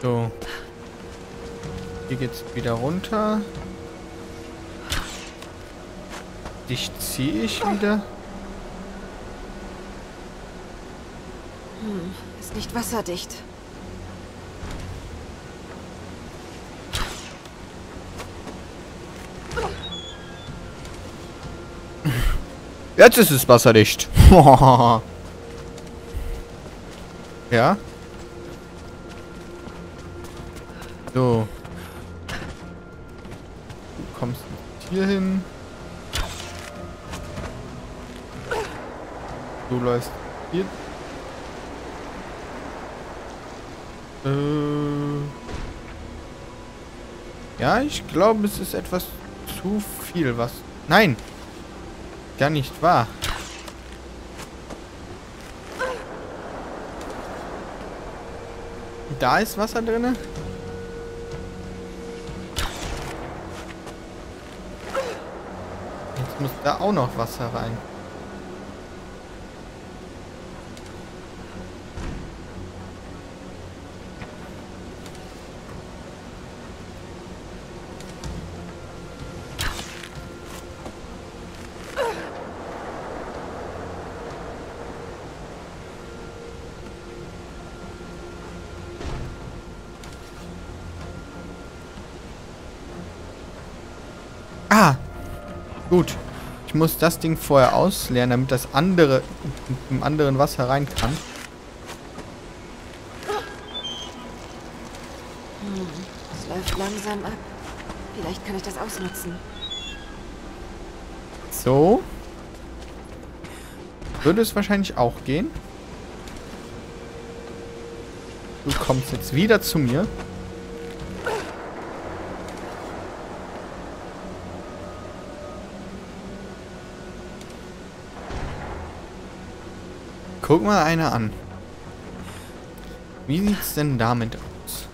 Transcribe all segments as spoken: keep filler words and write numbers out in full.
So. Hier geht's wieder runter. Dich ziehe ich wieder. Hm, ist nicht wasserdicht. Jetzt ist es wasserdicht. Ja. So. Du kommst hier hin. Du läufst hier. Äh. Ja, ich glaube, es ist etwas zu viel, was... Nein! Gar nicht wahr. Da ist Wasser drin. Jetzt muss da auch noch Wasser rein. Ah, gut. Ich muss das Ding vorher ausleeren, damit das andere mit dem anderen Wasser rein kann. Hm, es läuft langsam ab. Vielleicht kann ich das ausnutzen. So. Würde es wahrscheinlich auch gehen. Du kommst jetzt wieder zu mir. Guck mal einer an. Wie sieht's denn damit aus?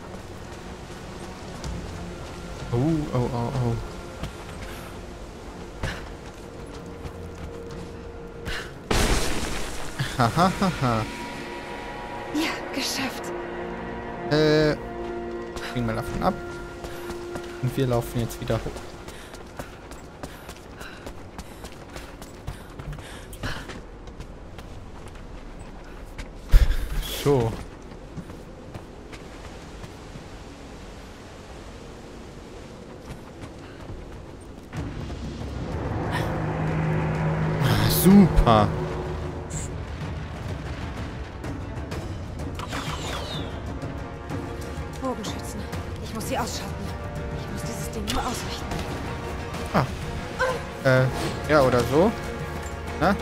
Oh, oh, oh, oh. Hahaha. Ja, geschafft. Äh, springen wir davon ab. Und wir laufen jetzt wieder hoch. So. Ah, super. Bogenschützen. Ich muss sie ausschalten. Ich muss dieses Ding nur ausrichten. Ah. Äh, ja, oder so. Na?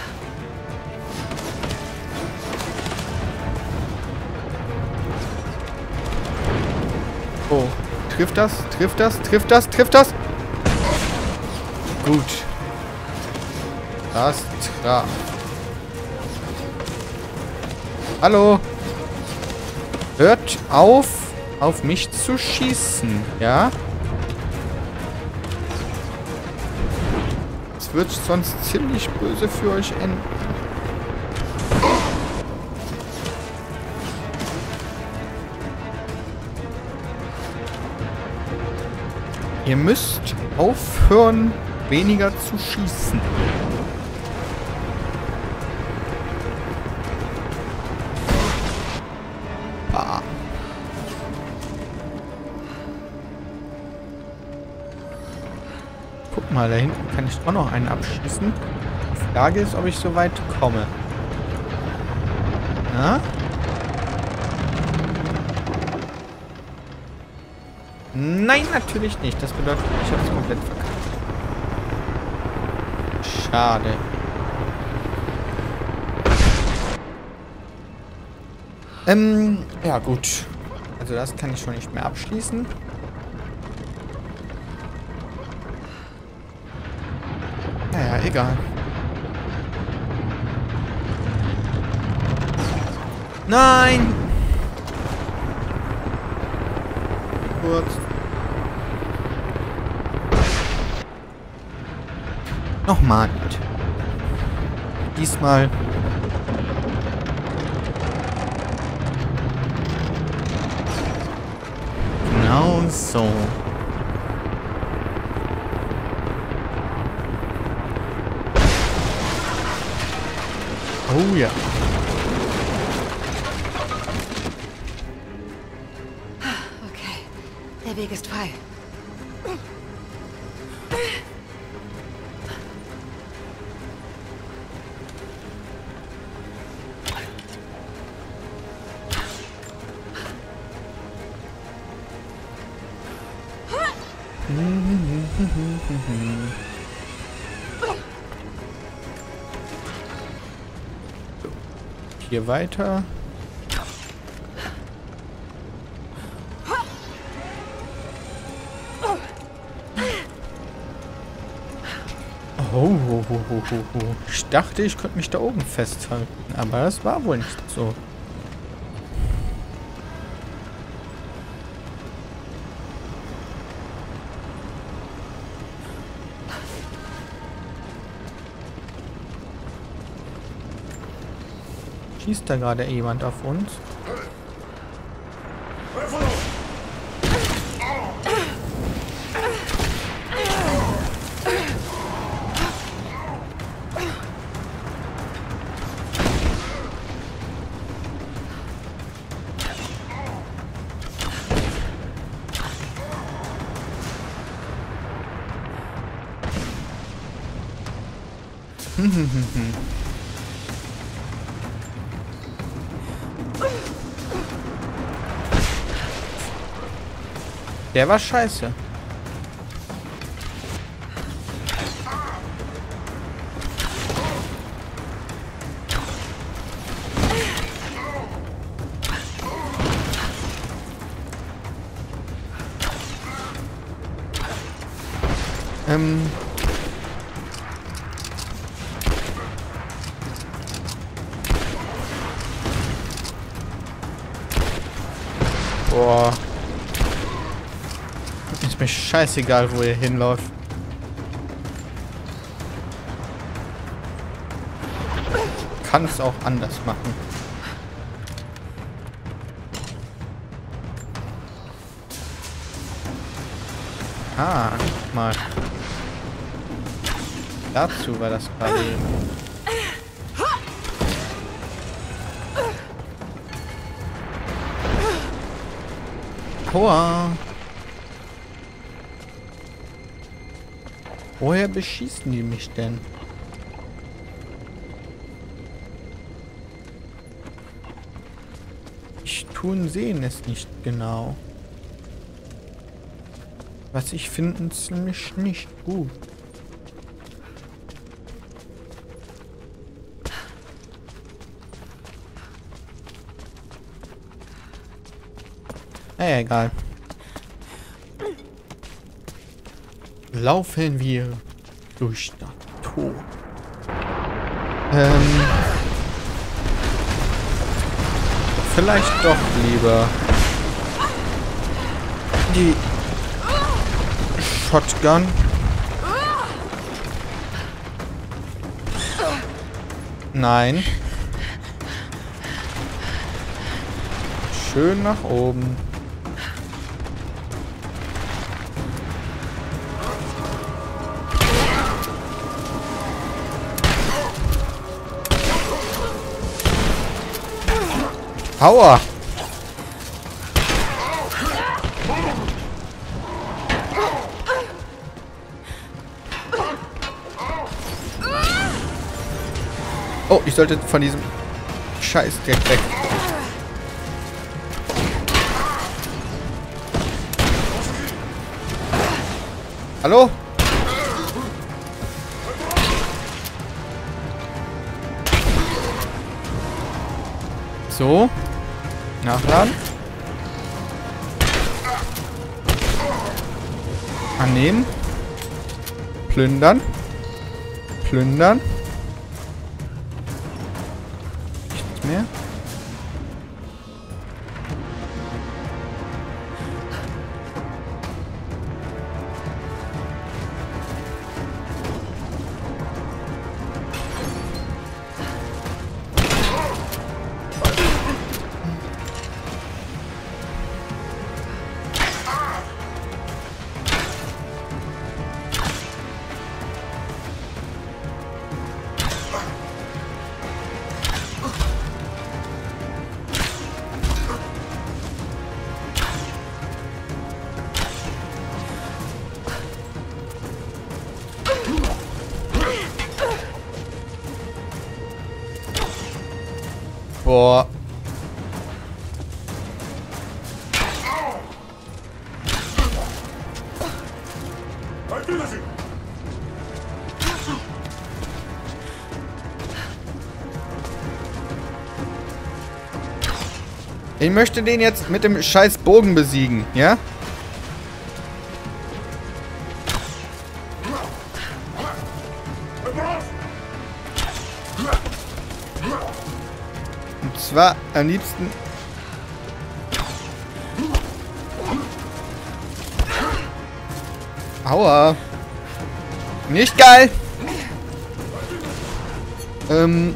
Oh, trifft das? Trifft das? Trifft das? Trifft das? Gut. Das traf. Hallo? Hört auf, auf mich zu schießen, ja? Es wird sonst ziemlich böse für euch enden. Ihr müsst aufhören, weniger zu schießen. Ah. Guck mal, da hinten kann ich auch noch einen abschießen. Die Frage ist, ob ich so weit komme. Na? Nein, natürlich nicht. Das bedeutet, ich habe es komplett verkackt. Schade. Ähm, ja gut. Also das kann ich schon nicht mehr abschließen. Naja, egal. Nein! Kurz. Nochmal. Diesmal. Genau so. Oh ja. Okay, der Weg ist frei. Hier weiter. Oh, oh, oh, oh, oh, oh. Ich dachte, ich könnte mich da oben festhalten, aber das war wohl nicht so. Schießt da gerade jemand auf uns? Hm, hm, hm, hm. Der war scheiße. Ähm... Boah. Ist mir scheißegal, wo ihr hinläuft. Kann es auch anders machen. Ah, guck mal. Dazu war das gerade eben. Tor. Woher beschießen die mich denn? Ich tun sehen es nicht genau. Was ich finde ziemlich nicht gut. Naja, egal. Laufen wir durch das Tor. Ähm. Vielleicht doch lieber die Shotgun. Nein. Schön nach oben. Aua! Oh, ich sollte von diesem Scheißdreck weg. Hallo? So. Nachladen. Annehmen. Plündern. Plündern. Nichts mehr. Boah. Ich möchte den jetzt mit dem scheiß Bogen besiegen, ja? Und zwar am liebsten... Aua. Nicht geil. Ähm...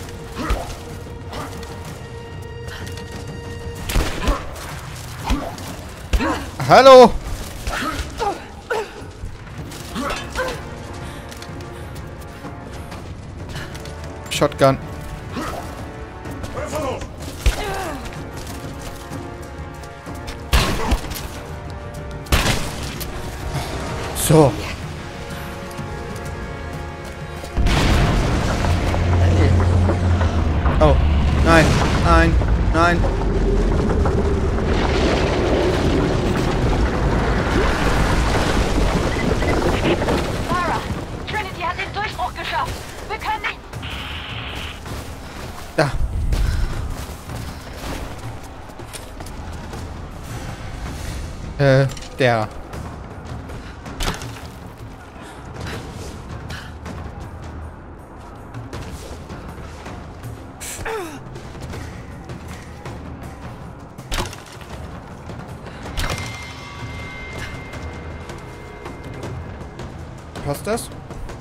Hallo! Shotgun. So. Oh, nein, nein, nein. Da. Äh, der. Passt das?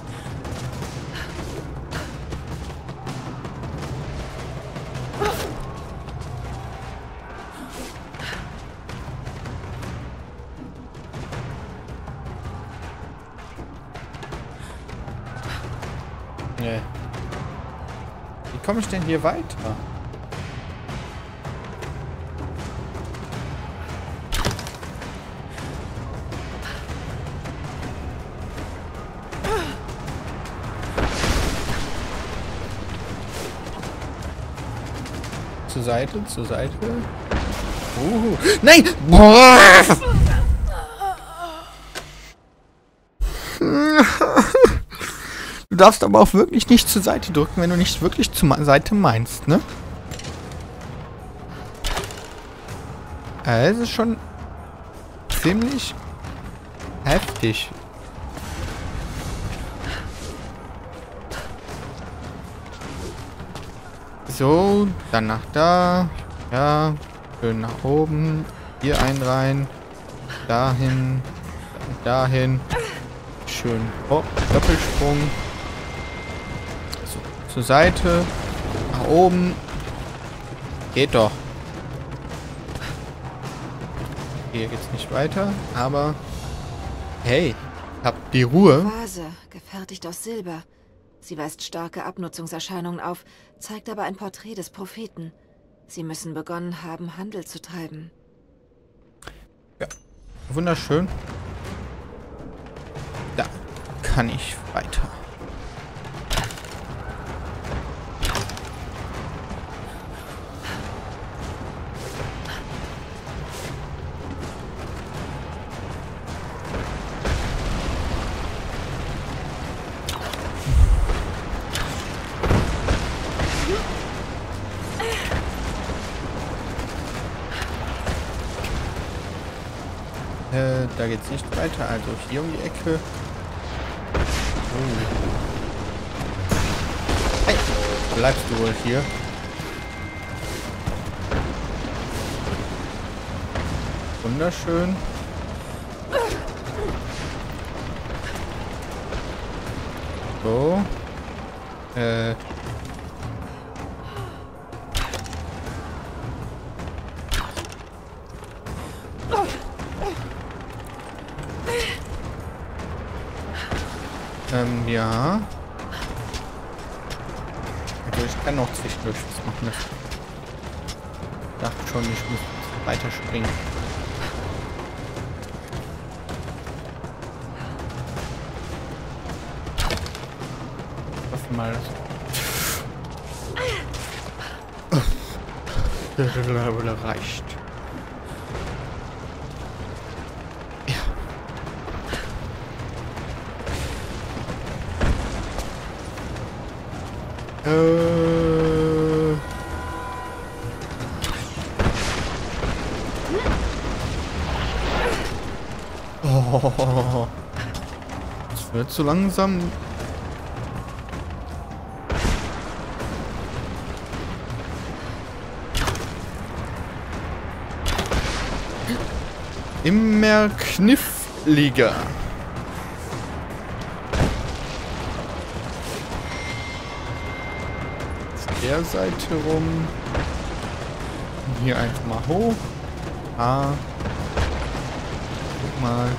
Nee. Wie komme ich denn hier weiter? Zur Seite, zur Seite. Uh. Nein! Boah! Du darfst aber auch wirklich nicht zur Seite drücken, wenn du nicht wirklich zur Seite meinst, ne? Es ist schon ziemlich heftig. So, dann nach da. Ja, schön nach oben. Hier ein rein. Dahin. Dahin. Schön. Oh, Doppelsprung. So, zur Seite. Nach oben. Geht doch. Hier geht's nicht weiter, aber hey, habt die Ruhe. Vase, gefertigt aus Silber. Sie weist starke Abnutzungserscheinungen auf, zeigt aber ein Porträt des Propheten. Sie müssen begonnen haben, Handel zu treiben. Ja, wunderschön. Da kann ich weiter. Äh, da geht's nicht weiter, also hier um die Ecke. Oh. Hey, bleibst du wohl hier? Wunderschön. So. Äh. Ähm, ja. Also ich kann noch zwischendurch was machen. Ich dachte schon, ich muss weiter springen. Ich hoffe mal, dass... Reicht. Ja. Äh. Oh. Das wird so langsam. Immer kniffliger. Auf der Seite rum. Hier einfach mal hoch. Ah. Guck mal.